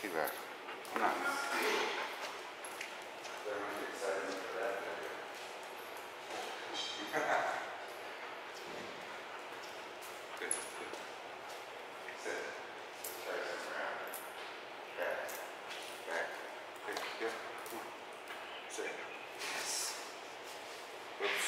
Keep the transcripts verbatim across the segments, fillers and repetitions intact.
too bad. Nice. Everyone's excited for that. Good, good. Sit. Try some around. Back. Back. Good, good. Sit. Yes. Oops.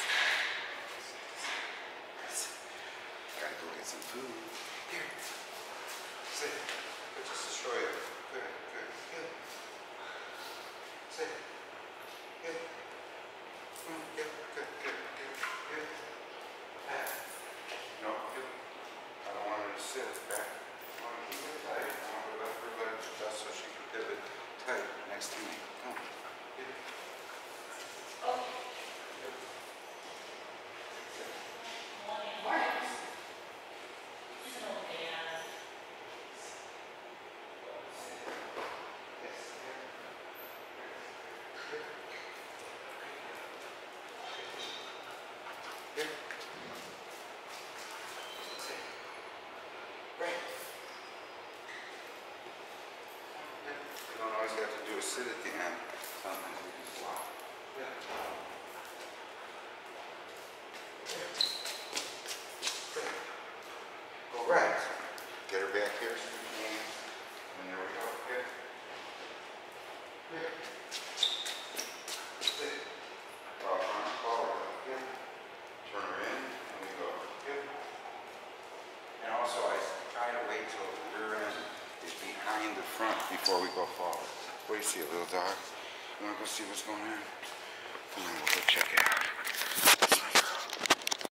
Gotta go get some food. Here. Sit. Good, just destroy it. Good, good, good. Sit. Good. Mm, good, good, good, good, good. Back. No, good. I don't want her to sit back. I want to keep it tight. I want her to let her legs just so she can pivot tight next to me. Come on. Good. Oh. Good. Sit. Morning. You don't always have to do a sit at the end. Sometimes we can flop. Yeah. Go right. Get her back here so you can. And there we go. Good. Good. Sit. Rock on forward. Good. Turn her in and we go. Good. And also I try to wait till the rear end is behind the front before we go forward. What do you see, a little dog? You want to go see what's going on? Come on, we'll go check it out.